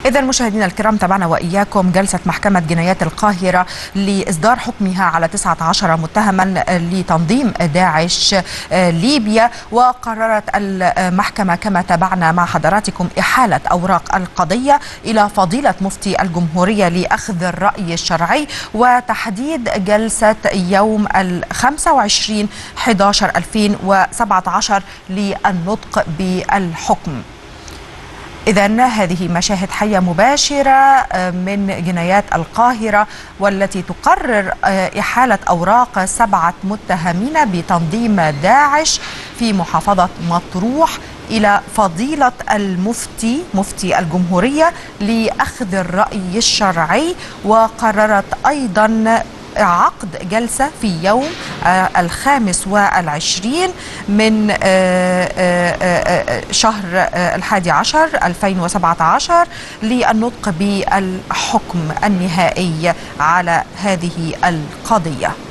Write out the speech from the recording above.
إذا مشاهدينا الكرام، تابعنا وإياكم جلسة محكمة جنايات القاهرة لإصدار حكمها على 19 متهما لتنظيم داعش ليبيا. وقررت المحكمة كما تابعنا مع حضراتكم إحالة أوراق القضية إلى فضيلة مفتي الجمهورية لأخذ الرأي الشرعي، وتحديد جلسة يوم 25/11/2017 للنطق بالحكم. إذن هذه مشاهد حية مباشرة من جنايات القاهرة، والتي تقرر إحالة أوراق 7 متهمين بتنظيم داعش في محافظة مطروح إلى فضيلة مفتي الجمهورية لأخذ الرأي الشرعي. وقررت أيضا عقد جلسة في يوم 25 من شهر 11/2017 للنطق بالحكم النهائي على هذه القضية.